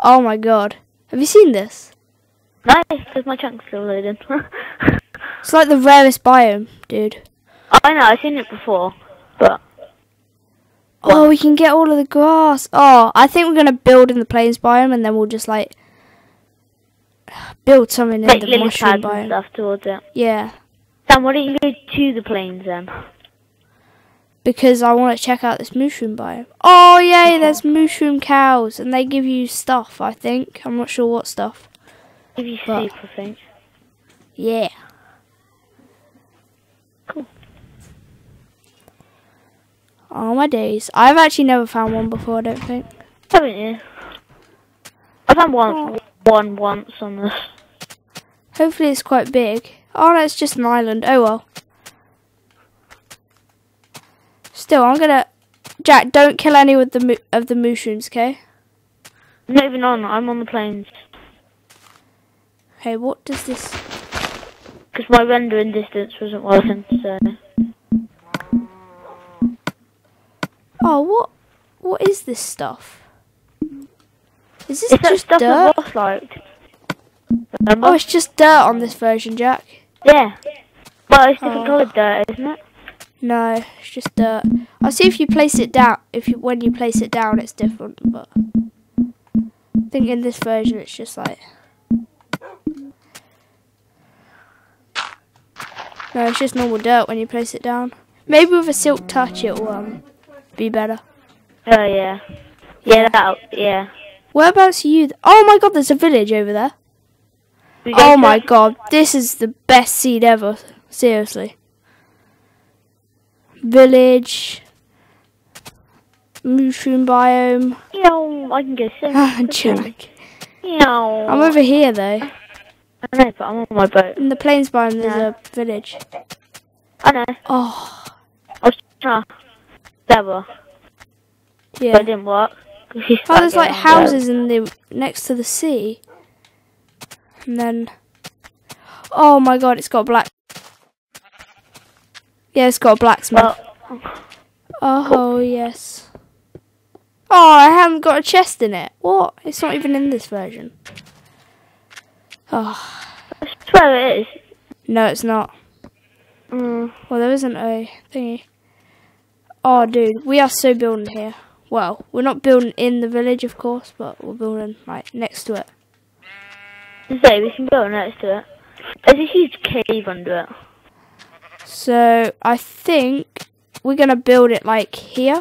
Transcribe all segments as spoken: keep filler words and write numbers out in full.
Oh my god. Have you seen this? No, because my chunk's still loading. It's like the rarest biome, dude. I know, I've seen it before, but... Oh, What? we can get all of the grass. Oh, I think we're going to build in the plains biome and then we'll just like... build something in Make the lily mushroom pads and biome. stuff towards it. Yeah. Sam, why don't you go to the plains then? Because I want to check out this mushroom biome. Oh, yay, there's mushroom cows. And they give you stuff, I think. I'm not sure what stuff. Give you But- soup, I think. Yeah. Cool. Oh, my days. I've actually never found one before, I don't think. Haven't you? I found one, Oh. one once on this. Hopefully it's quite big. Oh, no, it's just an island. Oh, well. Still, I'm going to... Jack, don't kill any of the, mu of the mushrooms, okay? I'm not even on, I'm on the plains. Okay, what does this... Because my rendering distance wasn't working, so... Oh, what? What is this stuff? Is this It's that just stuff dirt? that Ross liked. Remember? Oh, it's just dirt on this version, Jack. Yeah. Well, it's different Oh. coloured dirt, isn't it? No, it's just dirt. I'll see if you place it down. If you when you place it down, it's different. But I think in this version, it's just like no, it's just normal dirt when you place it down. Maybe with a silk touch, it will um be better. Oh, yeah. Yeah, that, yeah. Whereabouts are you? Th oh my god, there's a village over there. We go Oh to my it? god, this is the best seed ever. Seriously. Village. Mushroom biome. Yo, I can go so Ah, quickly. Jack. Yo. I'm over here though. I know, but I'm on my boat. In the plains biome, there's Yeah. a village. I know. Oh, I was trying to level, but yeah. it didn't work. 'Cause she Oh, started there's like getting houses in the next to the sea. And then, oh my god, it's got a black. Yeah, it's got a blacksmith. Well, Oh yes. Oh, I haven't got a chest in it. What? It's not even in this version. Oh, I swear it is. no, it's not. Mm. Well, there isn't a thingy. Oh, dude, we are so building here. Well, we're not building in the village, of course, but we're building like next to it. So we can go next to it. There's a huge cave under it. So I think we're gonna build it like here,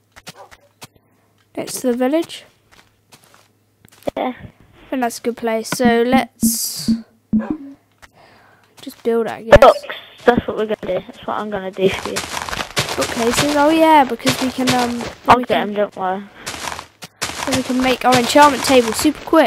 next to the village. Yeah. I think that's a good place. So let's just build it, I guess. Books. That's what we're gonna do. That's what I'm gonna do for you. Bookcases. Oh yeah, because we can um. then I'll we get can, them, don't worry. then we can make our enchantment table super quick.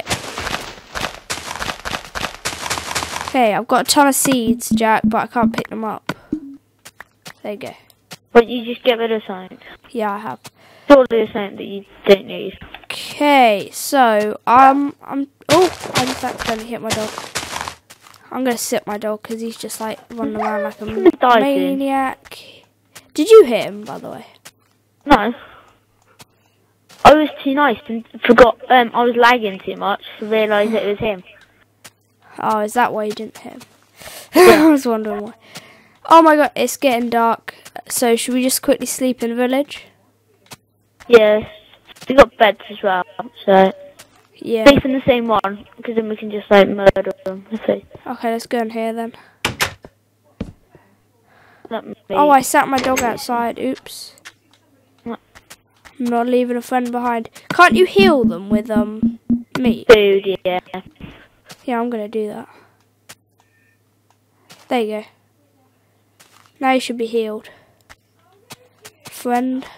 Okay, I've got a ton of seeds, Jack, but I can't pick them up. There you go. But you just get rid of something. Yeah, I have. Surely there's something that you don't need. Okay, so um, I'm. Oh, I just accidentally hit my dog. I'm gonna sit my dog because he's just like running around like a He died, dude. maniac. Did you hit him, by the way? No. I was too nice and forgot, um, I was lagging too much to realise it was him. Oh, is that why you didn't hit him? I was wondering why. Oh my god, it's getting dark. So should we just quickly sleep in the village? Yes. We got beds as well, so Yeah. sleep in the same one, because then we can just like murder them. So, Okay, let's go in here then. let me Oh, I sat my dog outside. Oops. I'm not leaving a friend behind. Can't you heal them with um meat? food, yeah. Yeah, I'm gonna do that. There you go. Now you should be healed. Friend.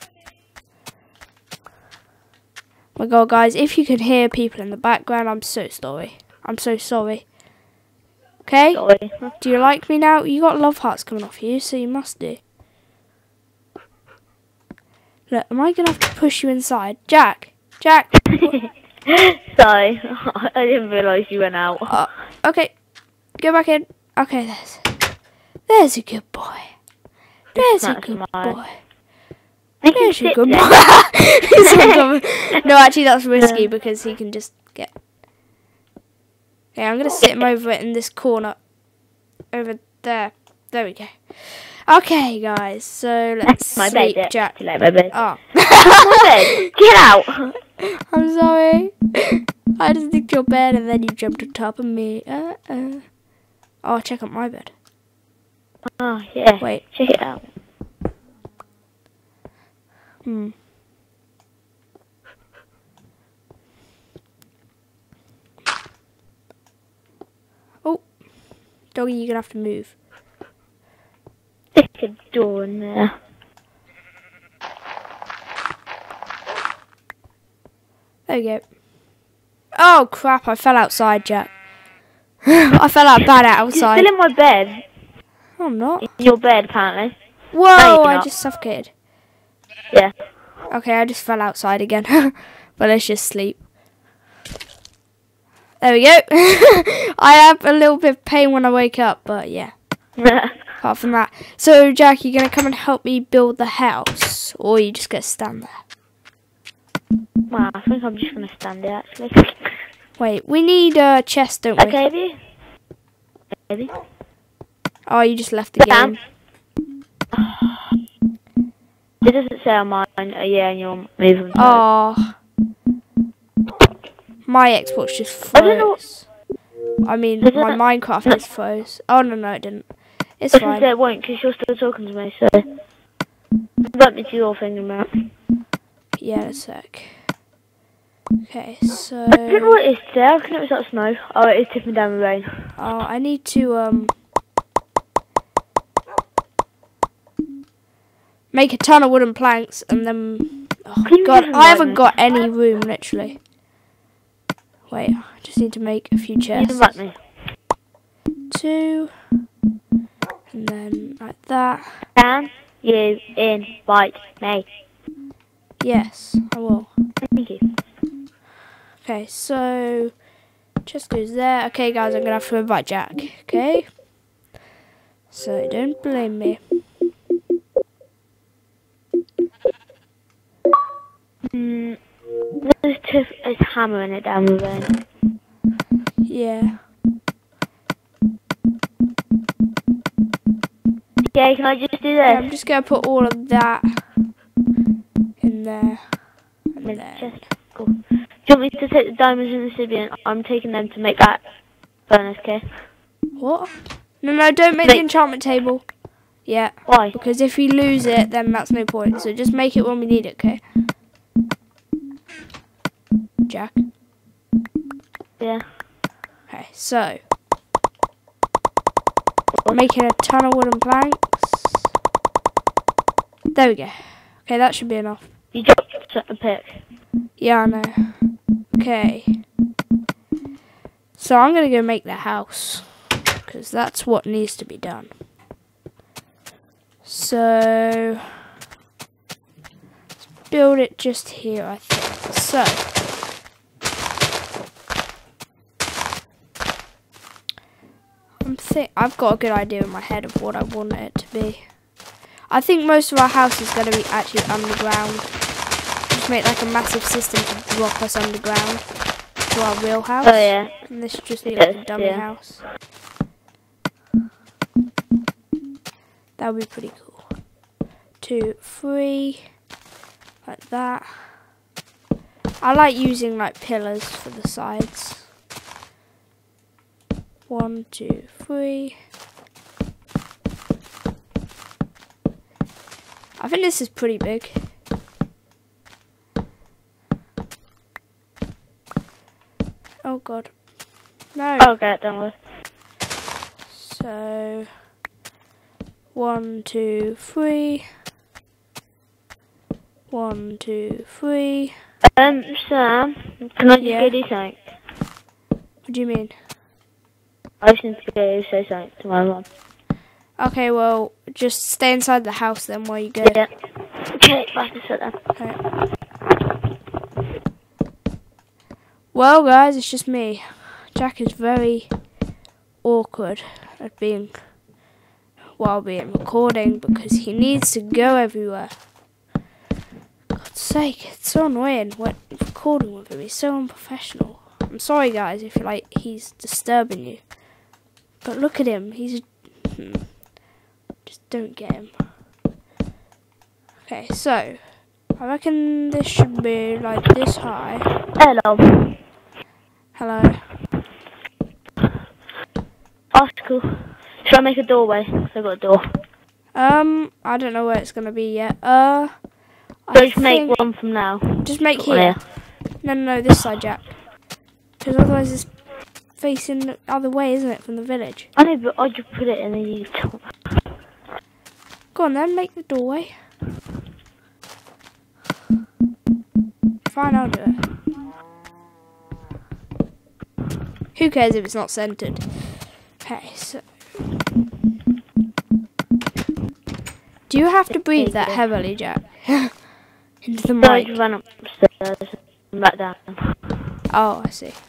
Oh my god, guys, if you can hear people in the background, I'm so sorry. I'm so sorry. Okay? Sorry. Do you like me now? You got love hearts coming off you, so you must do. Look, am I gonna have to push you inside? Jack! Jack! Sorry, I didn't realise you went out. Uh, okay, go back in. Okay, there's, there's a good boy. There's a That's good mine. boy. Make Yeah, him she's sit good. there. He's so good. No, actually, that's risky Yeah. because he can just get. Okay, I'm gonna sit him over in this corner, over there. There we go. Okay, guys. So let's My sleep, bed, yeah. Jack. Too late, my bed. Oh, My bed. Get out. I'm sorry. I just nicked your bed and then you jumped on top of me. Uh, uh. Oh, check out my bed. Oh, yeah. Wait. Check it out. Hmm. Oh, doggy, you're gonna have to move. Stick a door in there. There we go. Oh crap! I fell outside, Jack. I fell out bad outside. You're still in my bed. Oh, I'm not. In your bed, apparently. Whoa! No, you're I not. just suffocated. Yeah. Okay, I just fell outside again. But let's just sleep. There we go. I have a little bit of pain when I wake up, but yeah. Apart from that. So, Jack, you're going to come and help me build the house? Or are you just going to stand there? Well, I think I'm just going to stand there, actually. Wait, we need a chest, don't we? Okay, maybe. Maybe. Oh, you just left the Damn. game. It doesn't say on mine. Oh, yeah, and you're moving. Oh. My Xbox just I don't know. froze. I mean, Does my it- Minecraft no. just froze. Oh, no, no, it didn't. It's I was going to fine. say it won't, because you're still talking to me, so. Let me do your thing about. Yeah, a sec. Okay, so... I don't know what it is today. I reckon it was like snow. Oh, it is tipping down the rain. Oh, I need to, um... make a ton of wooden planks, and then... Oh, Can you God, move I them haven't right got any room, literally. Wait, I just need to make a few You chests. invite me. Two... And then, like that. Can you invite me? Yes, I will. Thank you. Okay, so chest goes there. Okay, guys, I'm gonna have to invite Jack. Okay, so don't blame me. Mm, there's Tiff is hammering it down the rain. Yeah. Okay, can I just do Yeah, I'm this? just gonna put all of that in there. And Make then, chest. Cool. Do you want me to take the diamonds and the obsidian? I'm taking them to make that furnace, okay? what? No, no, don't make Make- the enchantment table. Yeah, Why? because if we lose it, then that's no point. So just make it when we need it, okay? Jack. Yeah. Okay, so we're making a ton of wooden planks. There we go. Okay, that should be enough. You dropped a pick. Yeah, I know. Okay. So I'm going to go make the house, because that's what needs to be done. So, let's build it just here, I think. So, I'm think I've got a good idea in my head of what I want it to be. I think most of our house is going to be actually underground. Just make like a massive system to drop us underground to our real house. Oh, yeah. And this should just be like a Yes, dummy yeah. house. That would be pretty cool. Two, three, like that. I like using like pillars for the sides. One, two, three. I think this is pretty big. Oh god. No. I'll get it done with. So, one, two, three. One, two, three. Um, Sam, can I just Yeah. go do something? What do you mean? I just need to go say something to my mum. Okay, well, just stay inside the house then while you go. Yeah. Okay, back to sit then. Okay. Well, guys, it's just me. Jack is very awkward at being, while being recording because he needs to go everywhere. God's sake, it's so annoying when recording with him. He's so unprofessional. I'm sorry, guys, if like he's disturbing you. But look at him. He's hmm, just don't get him. Okay, so I reckon this should be like this high. Hello. Hello. Oh, cool. Should I make a doorway? 'Cause I got a door. Um, I don't know where it's gonna be yet. Uh, So I just make think one from now. just make Put one here. No, no, no, this side, Jack. Because otherwise it's facing the other way, isn't it, from the village? I know, but I just put it in the top. Go on then, make the doorway. Fine, I'll do it. Who cares if it's not centered? Okay, so do you have to breathe that heavily, Jack? Into the So I mic. just ran upstairs and back down. Oh, I see.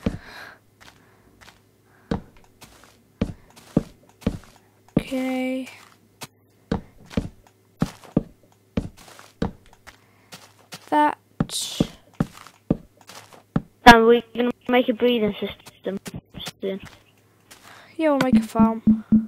Okay. That. And we're gonna make a breathing system soon. Yeah, we'll make a farm.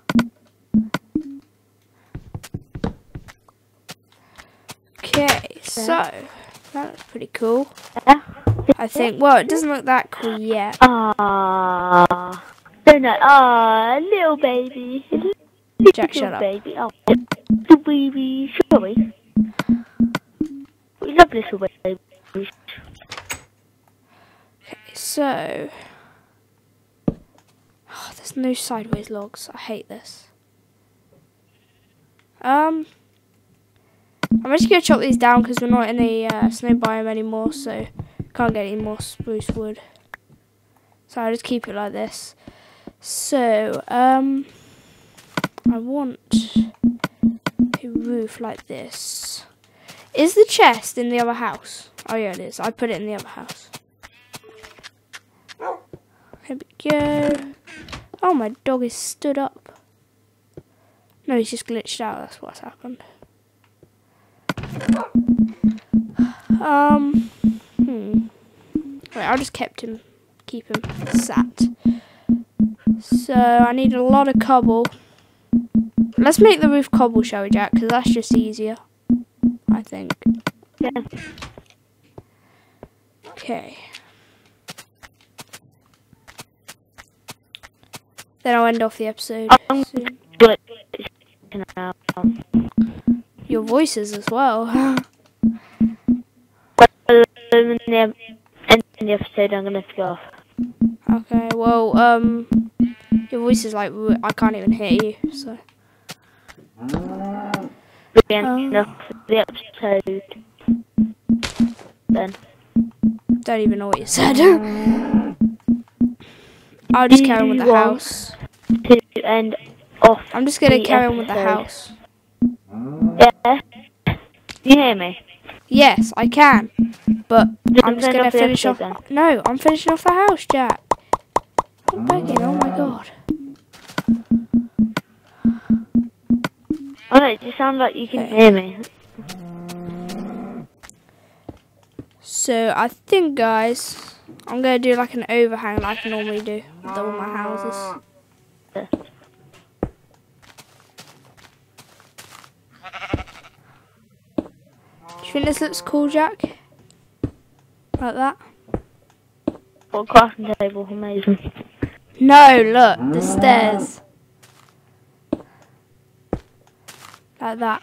Okay, so that's pretty cool. Yeah. I think. Well, it doesn't look that cool yet. Ah, they're not. Ah, little baby. Little Jack, shut up. baby. Oh, little baby. Sorry. We love little babies. Okay, so oh, there's no sideways logs. I hate this. Um, I'm just gonna chop these down because we're not in a uh, snow biome anymore, so can't get any more spruce wood. So I'll just keep it like this. So um, I want a roof like this. Is the chest in the other house? Oh yeah, it is. I put it in the other house. Here we go. Oh, my dog is stood up. No, he's just glitched out. That's what's happened. Um. Hmm. Wait, I just kept him, keep him sat. So I need a lot of cobble. Let's make the roof cobble, shall we, Jack? Because that's just easier, I think. Yeah. Okay. Then I'll end off the episode Um, soon. But Your voices as well. in the end of the episode, I'm gonna go off. Okay, well, um, your voice is like, I can't even hear you, so. The end of the episode. Then. Don't even know what you said. I'll just carry on with the Do you want house. To end off. I'm just gonna the carry on with the episode? house. Yeah. You hear me? Yes, I can. But Then I'm just turn gonna off the finish off. episode No, I'm finishing off the house, Jack. I'm begging, oh my god. Oh no, it just sounds like you can Okay. hear me. So I think, guys, I'm gonna do like an overhang like I normally do with all my houses. Yeah. Do you think this looks cool, Jack? Like that? What crafting table? Amazing. No, look, the stairs. Like that.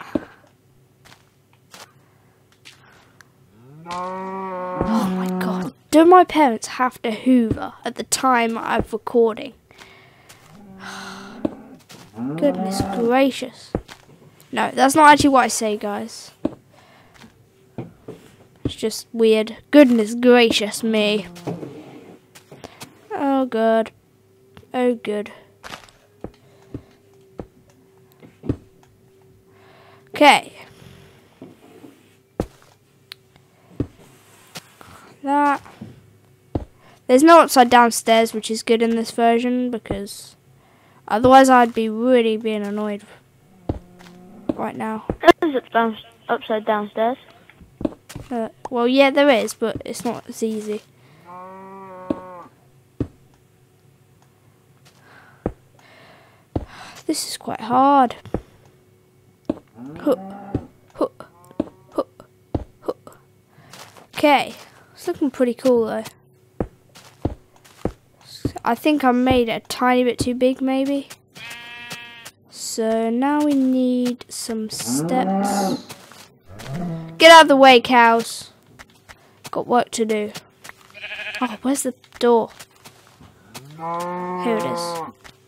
Oh my god. Do my parents have to hoover at the time I'm recording? Goodness gracious. No, that's not actually what I say, guys. It's just weird. Goodness gracious me. Oh good. Oh good. Okay. That. There's no upside down stairs, which is good in this version, because otherwise I'd be really being annoyed right now. There's up down, upside downstairs. Uh, well, yeah, there is, but it's not as easy. This is quite hard. Huh, huh, huh, huh. Okay, it's looking pretty cool though. I think I made it a tiny bit too big, maybe. So now we need some steps. Get out of the way, cows. Got work to do. Oh, where's the door? Here it is.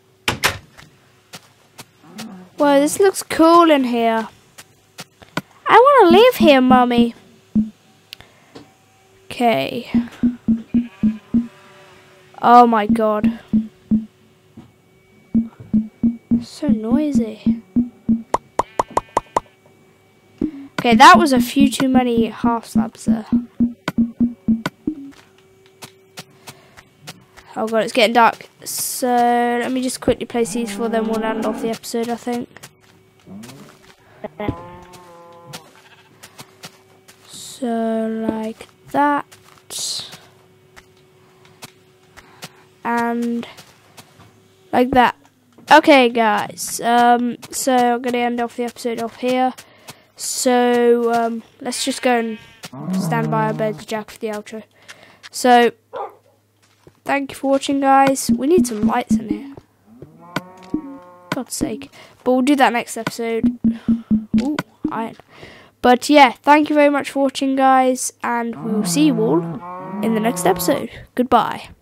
Whoa, this looks cool in here. I want to live here, Mummy. Okay. Oh my god. So noisy. Okay, that was a few too many half slabs there. Oh god, it's getting dark. So let me just quickly place these for them. We'll end off the episode, I think. So like that. And like that. Okay guys, um, so I'm going to end off the episode off here. So um, let's just go and stand by our bed, Jack, for the outro. So thank you for watching, guys. We need some lights in here. God's sake. But we'll do that next episode. Ooh, iron. But yeah, thank you very much for watching, guys. And we will see you all in the next episode. Goodbye.